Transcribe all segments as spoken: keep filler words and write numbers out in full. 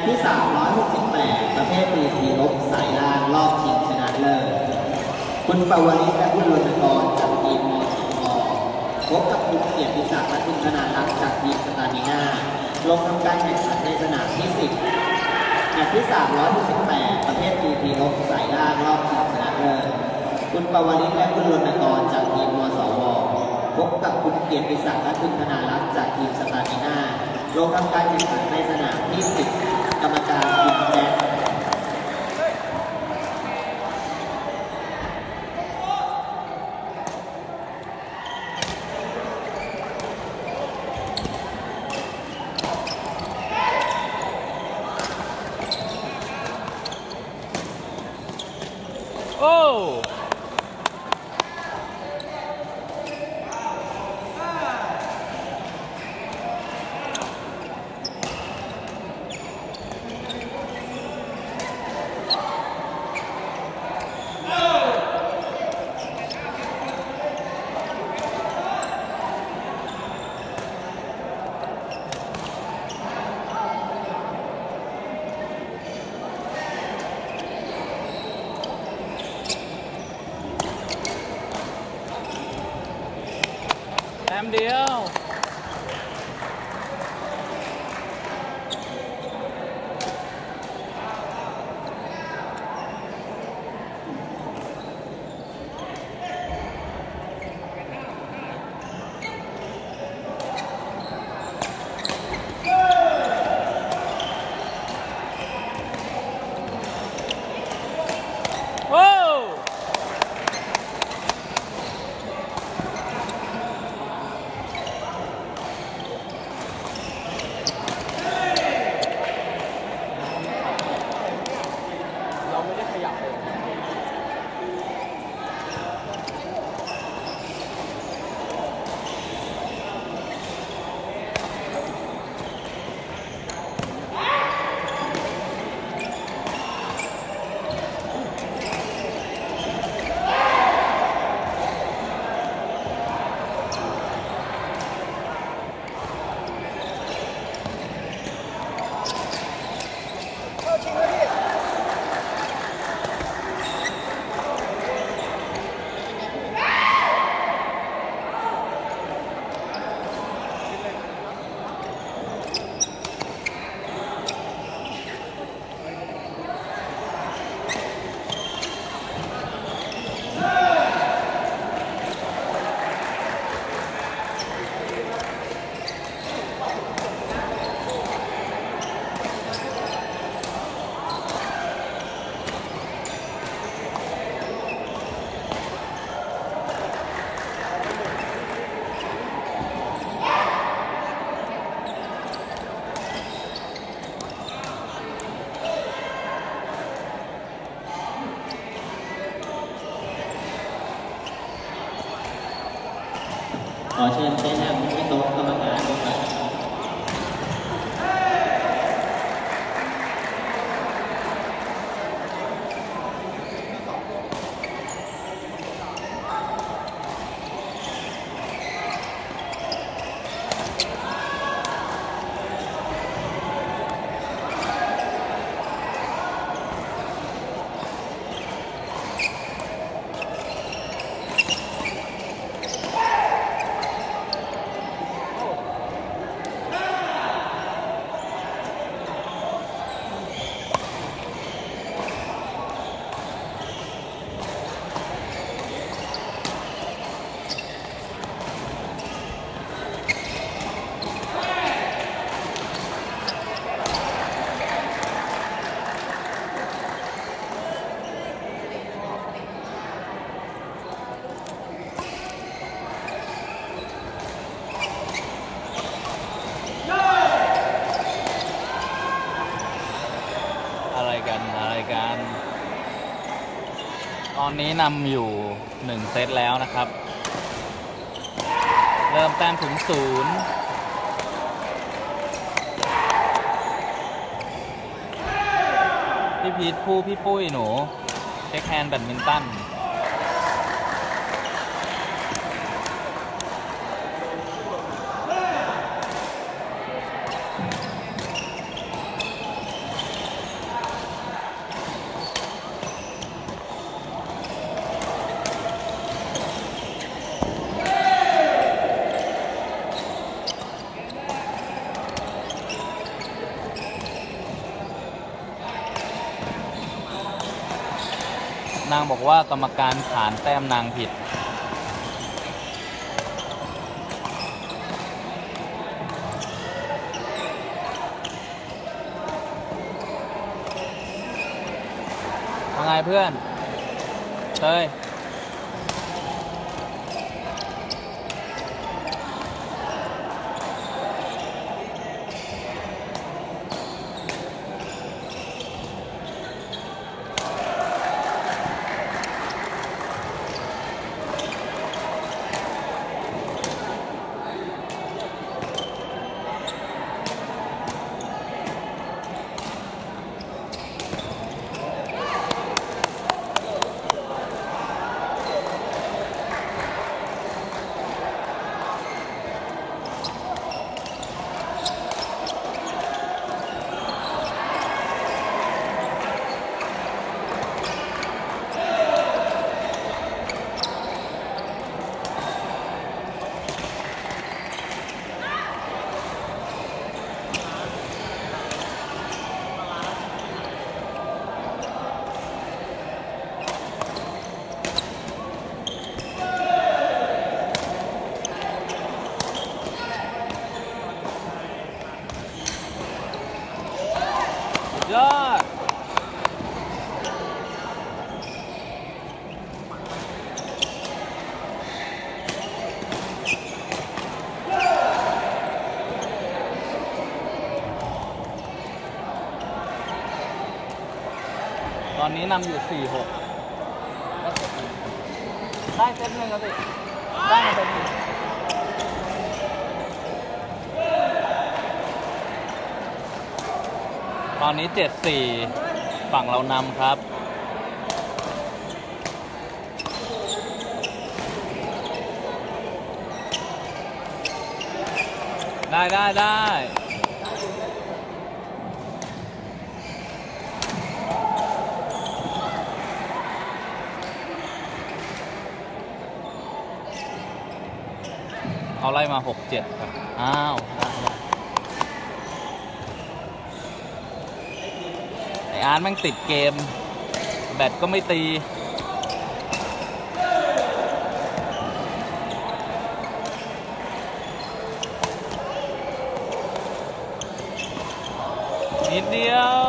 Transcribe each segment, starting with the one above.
ที่สามร้อยหกสิบแปดประเภทตีทีลบสายล่างรอบชิงชนะเลิศคุณปวริศและคุณรณกรจากทีมมอสิงห์พบกับคุณเกียรติศักดิ์และคุณธนารักษ์จากทีมสตามิน่าลงทำการแข่งขันในสนามที่สิบแมตช์ที่สามร้อยหกสิบแปดประเภทตีทีลบสายล่างรอบชิงชนะเลิศคุณปวริศและคุณรณกรจากทีมมสวพบกับคุณเกียรติศักดิ์และคุณธนารักษ์จากทีมสตามิน่าลงทำการแข่งขันในสนามที่สิบกรรมการคุณแจ็คโอ้แต้มเดียวขอเชิญเต้นแอมที่โต๊ะกรรมการด้วยครับอะไรกันอะไรกันตอนนี้นำอยู่หนึ่งเซตแล้วนะครับเริ่มแต้มถึงศูนย์พี่พีทผู้พี่ปุ้ยหนูเทคแฮนด์แบดมินตัน เางบอกว่ากรรมการขานแต้มนางผิดว่าไงเพื่อนเฮ้ยยอดตอนนี้นำอยู่ สี่หก ได้เซตหนึ่งครับพี่ได้มาเซตหนึ่งตอนนี้ เจ็ดสี่ ฝั่งเรานำครับได้ได้ได้เอาไล่มา หกเจ็ด ครับ อ้าวไออาร์ตแม่งติดเกมแบตก็ไม่ตีนิดเดียว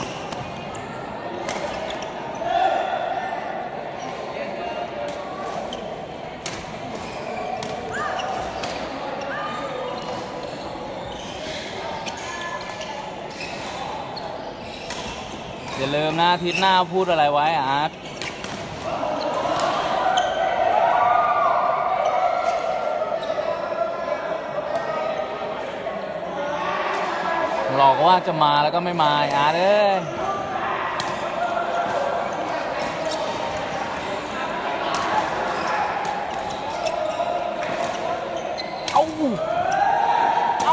อย่าลืมนะอาทิตย์หน้าพูดอะไรไว้อาร์ตหลอกว่าจะมาแล้วก็ไม่มาอาร์ตเอ้ยเอาเอา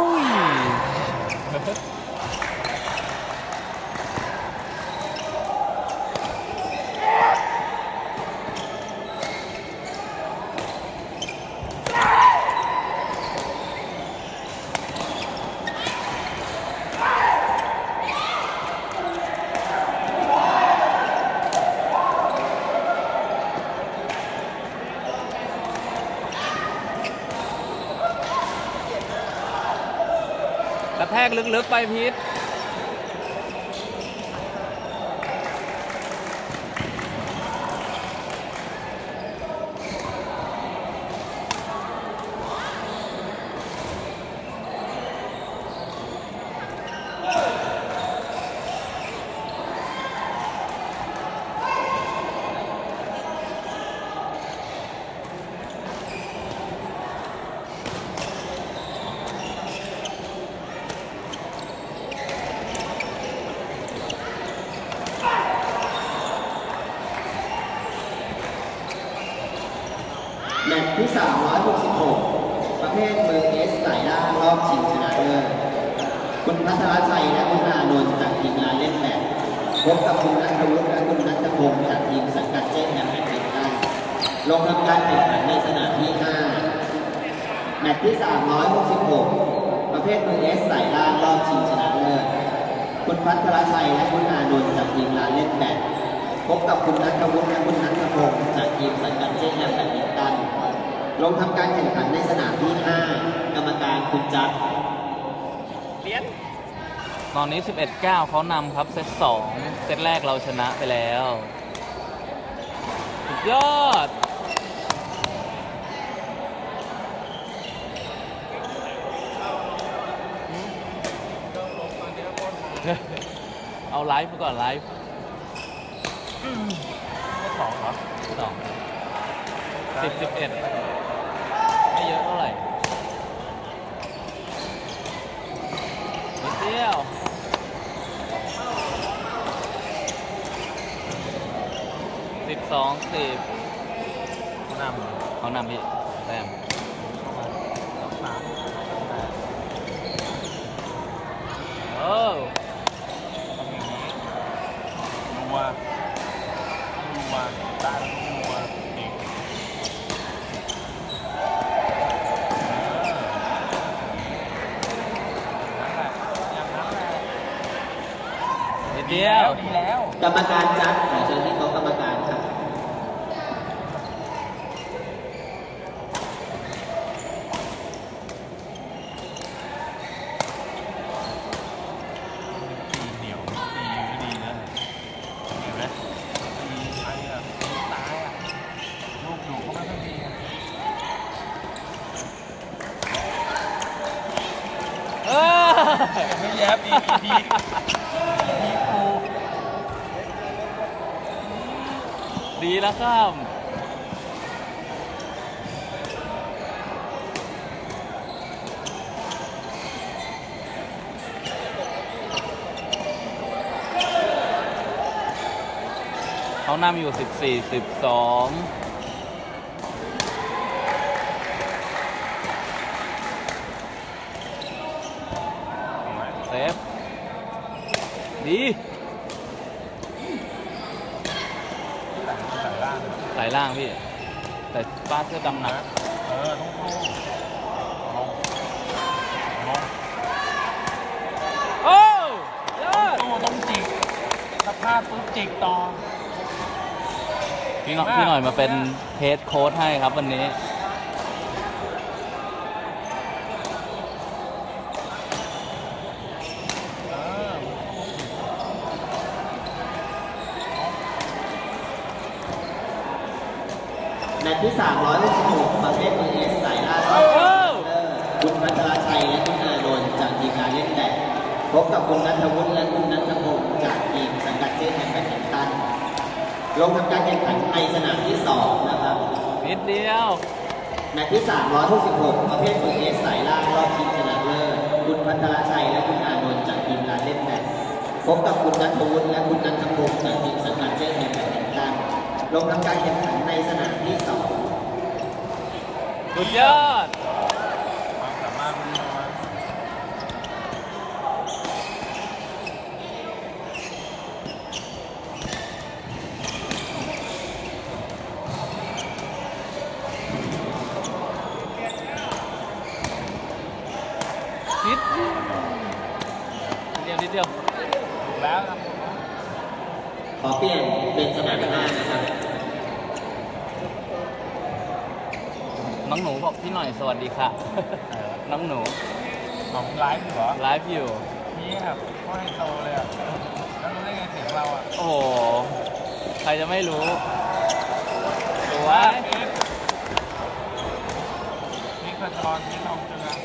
กระแทกลึกๆไปพีทแมตช์ที่ สามร้อยหกสิบหก ประเภทมือเอสสายล่างรอบชิงชนะเลิศคุณพัทรชัยและคุณอานนท์จากทีมงานเล่นแบดพบกับคุณนัทวุฒิและคุณนัทพงศ์จากทีมสังกัดเจ๊แฮมแบดมินตันลงทำการแข่งขันในสนามที่ ห้า แมตช์ที่ สามร้อยหกสิบหก ประเภทมือเอสสายล่างรอบชิงชนะเลิศคุณพัทรชัยและคุณอานนท์จากทีมงานเล่นแบดพบกับคุณนัทวุฒิลงทำการแข่งขันในสนามที่ห้ากรรมการคุณจัดเลี้ยนตอนนี้ สิบเอ็ดเก้า เขานำครับเซตสองเซตแรกเราชนะไปแล้วสุดยอดเอาไลฟ์ไปก่อนไลฟ์สองเหรอสองสิบสิบเอ็ดไม่เยอะเท่าไหร่นิดเดียวสิบสองสิบนำเขานำพี่แต้มสามโอ้นัวนัวได้นัวเองนิดเดียวดีแล้วกรรมการจัดขอเชิญที่โต๊ะกรรมการครับเหนียวดีไม่ดีนะเห็นไหมดีไอ้อะตายอะลูกดูเขาไม่ค่อยดีเออไม่แยบอีกทีทีกูดีแล้วครับเขานำอยู่สิบสี่ สิบสองเซฟดีสายล่างพี่แต่ป้าเสื้อดำหนักเออต้องสู้ลงลงโอ้ยอดสู้ต้องจิกสภาพปุ๊บจิกต่อพี่หน่อยพี่หน่อยมาเป็นเฮดโค้ชให้ครับวันนี้แมตช์ที่สามร้อยสิบหกประเภท พี เอส สายล่างคุณพัชรชัยและคุณอานนท์จากทีมงานเล่นแบดพบกับคุณณัฐวุฒิและคุณณัฐพงศ์จากทีมสังกัดเจ๊แห่งแบดมินตันลงทำการแข่งขันในสนามที่สองนะครับนิดเดียวแมตช์ที่สามร้อยสิบหกประเภท พี เอส สายล่างรอบชิงชนะเลิศคุณพัชรชัยและคุณอานนท์จากทีมงานเล่นแบดพบกับคุณณัฐวุฒิและคุณณัฐพงศ์จากทีมสังกัดเจ๊แห่งแบดมินตันลงทำการแข่งขันในสนามที่สองสุดยอดความสามารถดีมากนิดเดียวนิดเดียวถูกแล้วครับขอเปลี่ยนเป็นสนามห้านะครับน้องหนูบอกพี่หน่อยสวัสดีค่ะน้องหนูของไลฟ์อยู่เหรอไลฟ์อยู่นี่ครับก็ให้โตเลยอ่ะแล้วรู้ได้ไงเสียงเราอ่ะโอ้โหใครจะไม่รู้ตัวนี่คือตอนที่ทองเจือ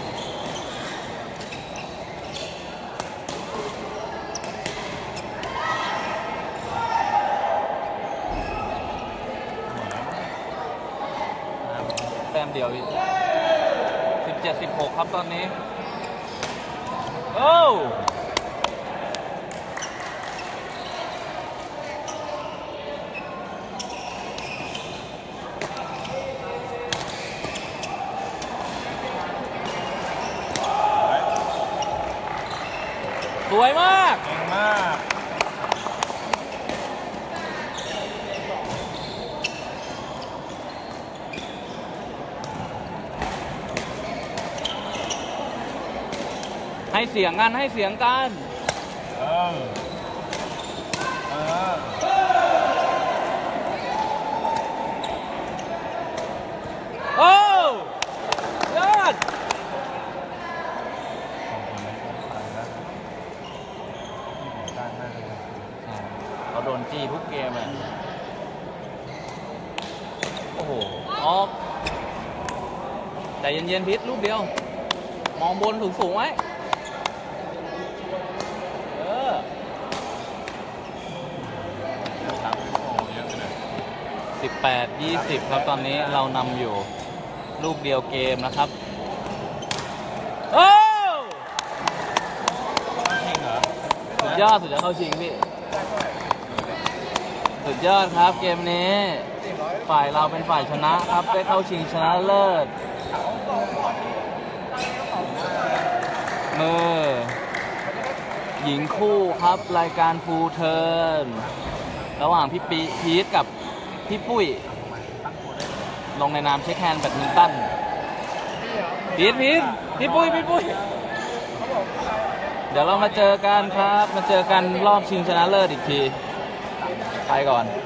แต้มเดียวอีกสิบเจ็ด สิบหกครับตอนนี้โอ้สวยมากเก่งมากให้เสียงกันให้เสียงกันเออเออโอ้โหออกใจเย็นๆพิษลูกเดียว มองบนสูงๆไว้เออสามโอ้เยอะไปหน่อยสิบแปด ยี่สิบ ครับตอนนี้เรานำอยู่ลูกเดียวเกมนะครับโอ้จริงเหรอสุดยอดสุดยอดเข้าชิงพี่สุดยอดครับเกมนี้ ฝ่ายเราเป็นฝ่ายชนะครับได้เข้าชิงชนะเลิศมือหญิงคู่ครับรายการฟูลเทิร์นระหว่างพี่ปีพีทกับพี่ปุ้ยลงในนามเช็คแฮนด์แบดมินตันพีทพีทพี่ปุ้ยพี่ปุ้ยเดี๋ยวเรามาเจอกันครับมาเจอกันรอบชิงชนะเลิศอีกทีไปก่อน